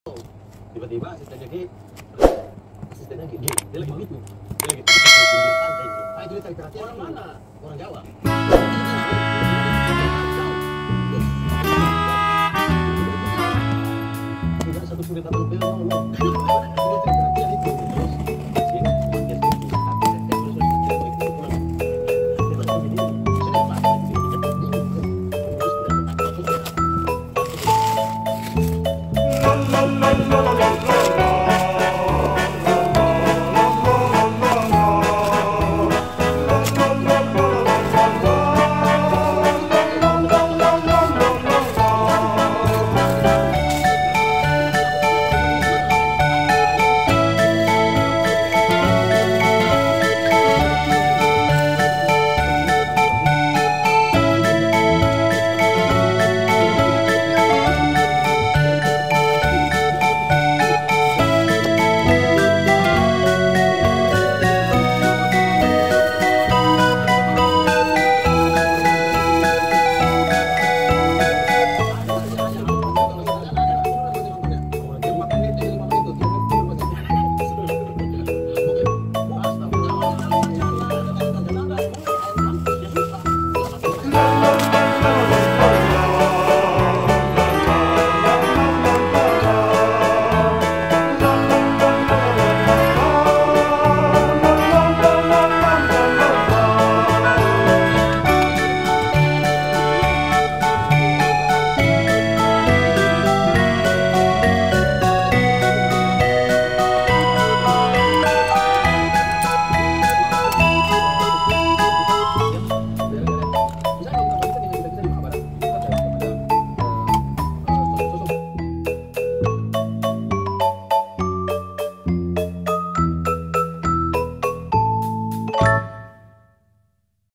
Tiba-tiba asistennya gini, dia lagi begitu, dia lagi di pinggir pantai itu. Ah itu dia tarik perhatian. Orang mana? Orang Jawa. Tidak satu kulit atau belum. Dia tarik perhatian itu. Terus sini dia setuju. Terus itu pulang. Dia langsung begini. Sudah apa? Terus